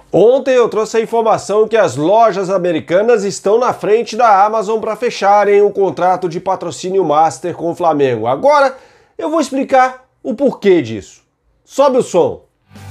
Ontem eu trouxe a informação que as lojas americanas estão na frente da Amazon para fecharem o contrato de patrocínio master com o Flamengo. Agora eu vou explicar o porquê disso. Sobe o som!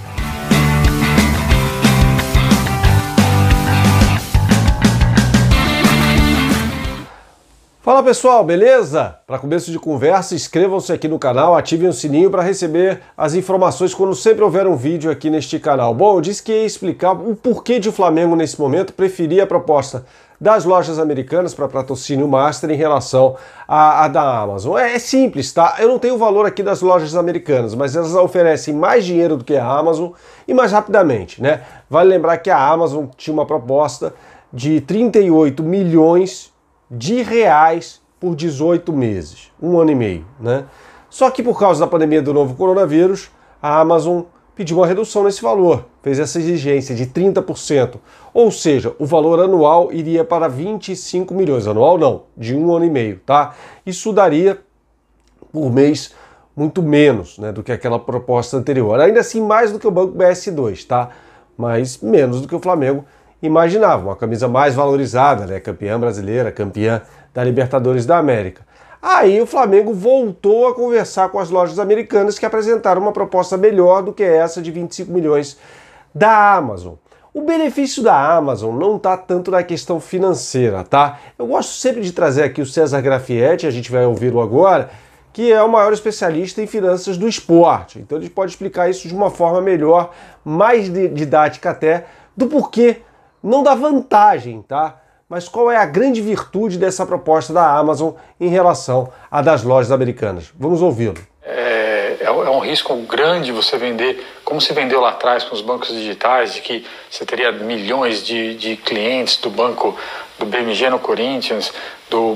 Fala pessoal, beleza? Para começo de conversa, inscrevam-se aqui no canal, ativem o sininho para receber as informações quando sempre houver um vídeo aqui neste canal. Bom, eu disse que ia explicar o porquê de o Flamengo nesse momento preferir a proposta das lojas americanas para patrocínio master em relação à da Amazon. É simples, tá? Eu não tenho o valor aqui das lojas americanas, mas elas oferecem mais dinheiro do que a Amazon e mais rapidamente, né? Vale lembrar que a Amazon tinha uma proposta de 38 milhões de reais por 18 meses, um ano e meio, né? Só que por causa da pandemia do novo coronavírus, a Amazon pediu uma redução nesse valor, fez essa exigência de 30%, ou seja, o valor anual iria para 25 milhões, anual não, de um ano e meio, tá? Isso daria por mês muito menos, né, do que aquela proposta anterior, ainda assim mais do que o Banco BS2, tá? Mas menos do que o Flamengo imaginava, uma camisa mais valorizada, né? Campeã brasileira, campeã da Libertadores da América. Aí o Flamengo voltou a conversar com as lojas americanas que apresentaram uma proposta melhor do que essa de 25 milhões da Amazon. O benefício da Amazon não está tanto na questão financeira, tá? Eu gosto sempre de trazer aqui o César Grafietti, a gente vai ouvi-lo agora, que é o maior especialista em finanças do esporte. Então ele pode explicar isso de uma forma melhor, mais didática até, do porquê não dá vantagem, tá? Mas qual é a grande virtude dessa proposta da Amazon em relação à das lojas americanas? Vamos ouvi-lo. É um risco grande você vender, como se vendeu lá atrás com os bancos digitais, de que você teria milhões de clientes do banco do BMG no Corinthians, do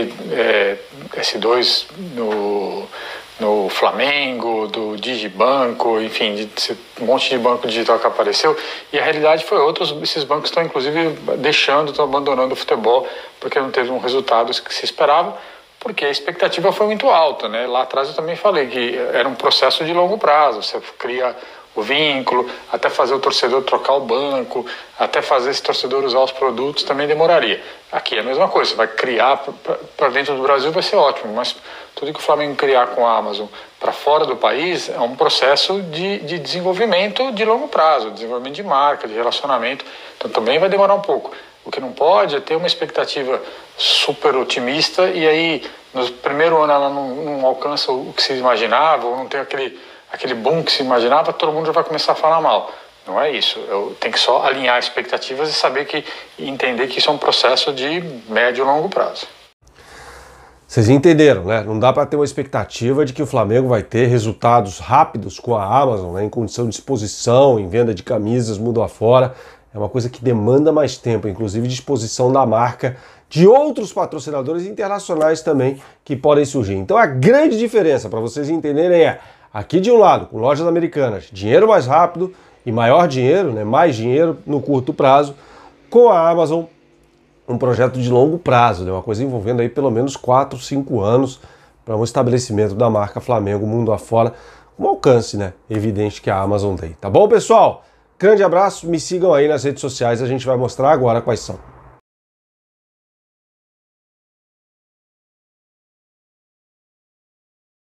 BS2 no Flamengo, do Digibanco, enfim, de um monte de banco digital que apareceu, e a realidade foi outra, esses bancos estão inclusive estão abandonando o futebol, porque não teve um resultado que se esperava, porque a expectativa foi muito alta, né? Lá atrás eu também falei que era um processo de longo prazo, você cria o vínculo, até fazer o torcedor trocar o banco, até fazer esse torcedor usar os produtos também demoraria. Aqui é a mesma coisa, você vai criar para dentro do Brasil, vai ser ótimo, mas tudo que o Flamengo criar com a Amazon para fora do país é um processo de desenvolvimento de longo prazo, desenvolvimento de marca, de relacionamento, então também vai demorar um pouco. O que não pode é ter uma expectativa super otimista e aí no primeiro ano ela não alcança o que se imaginava, ou não tem aquele boom que se imaginava, todo mundo já vai começar a falar mal. Não é isso. Eu tenho que só alinhar expectativas e entender que isso é um processo de médio e longo prazo. Vocês entenderam, né? Não dá para ter uma expectativa de que o Flamengo vai ter resultados rápidos com a Amazon, né? Em condição de exposição, em venda de camisas, mundo afora. É uma coisa que demanda mais tempo, inclusive de exposição da marca, de outros patrocinadores internacionais também que podem surgir. Então a grande diferença, para vocês entenderem, é aqui de um lado, com lojas americanas, dinheiro mais rápido e maior dinheiro, né? Mais dinheiro no curto prazo, com a Amazon, um projeto de longo prazo, né? Uma coisa envolvendo aí pelo menos 4, 5 anos para um estabelecimento da marca Flamengo mundo afora, com um alcance, né? Evidente que a Amazon tem. Tá bom, pessoal? Grande abraço, me sigam aí nas redes sociais, a gente vai mostrar agora quais são.